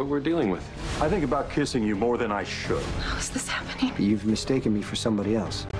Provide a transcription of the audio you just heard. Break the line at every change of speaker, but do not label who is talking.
we're dealing with.
I think about kissing you more than I should.
How is this happening?
You've mistaken me for somebody else.